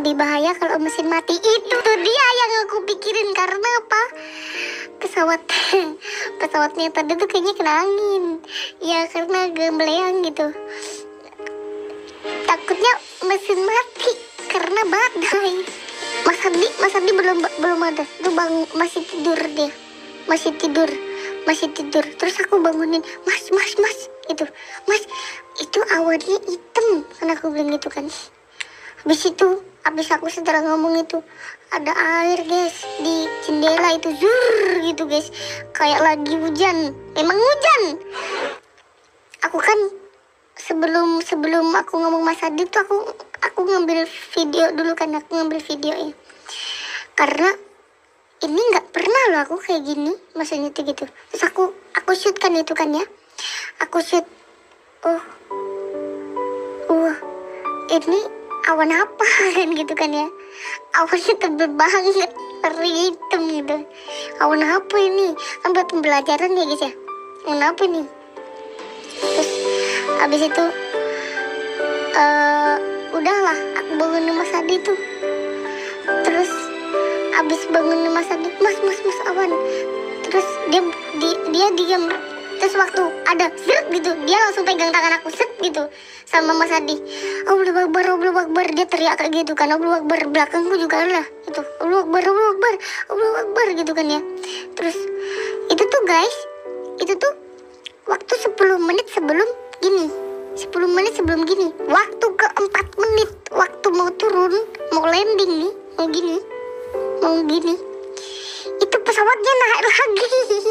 lebih bahaya kalau mesin mati. Itu tuh dia yang aku pikirin. Karena apa? Pesawatnya tadi tuh kayaknya kena angin. Ya karena gembleang gitu. Takutnya mesin mati karena badai. Mas Adi belum ada. Tuh masih tidur dia. Masih tidur. Terus aku bangunin, Mas, itu, Mas, itu awannya hitam, kan aku bilang gitu kan. Habis aku setelah ngomong itu, ada air guys di jendela itu, zur gitu guys, kayak lagi hujan. Emang hujan. Aku kan sebelum aku ngomong Mas Adi tuh aku ngambil video dulu kan, aku ngambil videonya. Karena ini nggak pernah loh aku kayak gini, maksudnya tuh gitu. Terus aku shoot kan itu kan ya, aku shoot. Ini awan apa kan gitu kan ya, awannya tebel banget, warna hitam gitu. Awan apa ini? Kan buat pembelajaran ya guys ya, awan apa ini? Terus abis itu udahlah aku bangun Mas Adi tuh. Terus abis bangun Mas Adi, mas awan. Terus dia diam. Terus waktu ada set gitu, dia langsung pegang tangan aku set gitu sama Mas Adi. Allahu Akbar, dia teriak kayak gitu kan. Allahu Akbar, belakangku juga lah itu. Allahu Akbar gitu kan ya. Terus itu tuh guys, itu tuh waktu 10 menit sebelum gini. 10 menit sebelum gini. Waktu ke 4 menit, waktu mau turun, mau landing nih, mau gini. Itu pesawatnya naik lagi.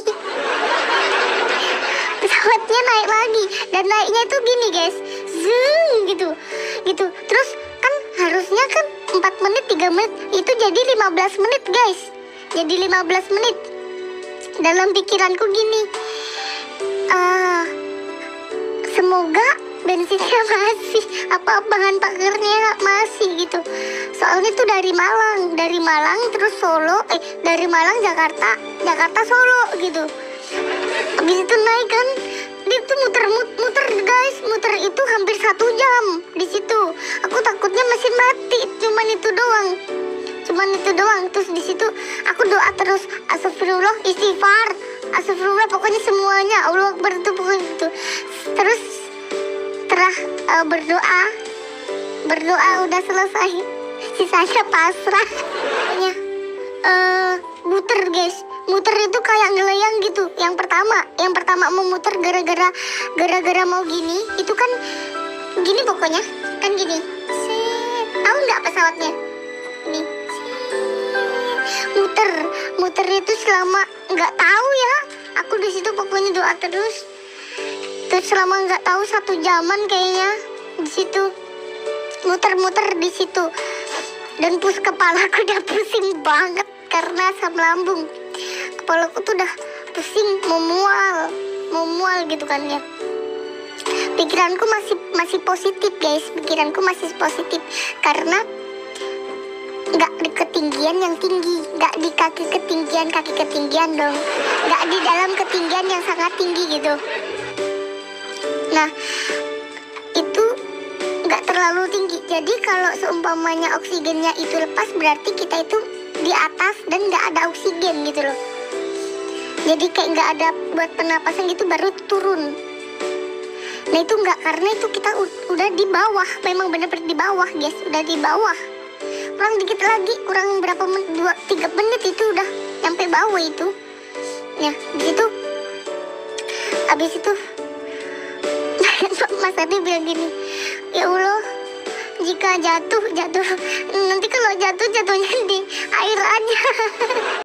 Pesawatnya naik lagi, dan naiknya itu gini guys, zoom gitu. Terus kan harusnya kan 4 menit 3 menit, itu jadi 15 menit guys. Jadi 15 menit. Dalam pikiranku gini, semoga bensinnya masih, apa bahan bakarnya masih gitu. Soalnya itu dari Malang terus Solo, dari Malang Jakarta Solo gitu. Habis itu naik kan, dia tuh muter guys, muter itu hampir 1 jam di situ. Aku takutnya mesin mati, cuman itu doang. Terus di situ aku doa terus, astagfirullah, istighfar, astagfirullah, pokoknya semuanya, Allahu Akbar itu pokoknya gitu. Terus setelah berdoa udah selesai, sisanya pasrah. Muter guys, muter itu kayak ngelayang gitu. Yang pertama mau muter gara-gara mau gini, itu kan gini pokoknya kan gini. Tahu nggak pesawatnya? Nih, muter itu selama nggak tahu ya. Aku di situ pokoknya doa terus selama nggak tahu 1 jaman kayaknya di situ muter di situ. Dan kepalaku udah pusing banget karena asam lambung. Kepalaku tuh udah pusing, mau mual gitu kan ya. Pikiranku masih positif guys, karena nggak di ketinggian yang tinggi, nggak di kaki ketinggian dong, nggak di dalam ketinggian yang sangat tinggi gitu. Nah itu nggak terlalu tinggi, jadi kalau seumpamanya oksigennya itu lepas, berarti kita itu di atas dan nggak ada oksigen gitu loh. Jadi kayak nggak ada buat pernapasan gitu, baru turun. Nah itu nggak, karena itu kita udah di bawah, memang benar-benar di bawah guys, udah di bawah. Kurang dikit lagi, kurang berapa menit, 2-3 menit itu udah sampai bawah itu. Ya di situ, abis itu Mas Adi bilang gini, ya Allah, jika jatuh nanti kalau jatuhnya di air aja.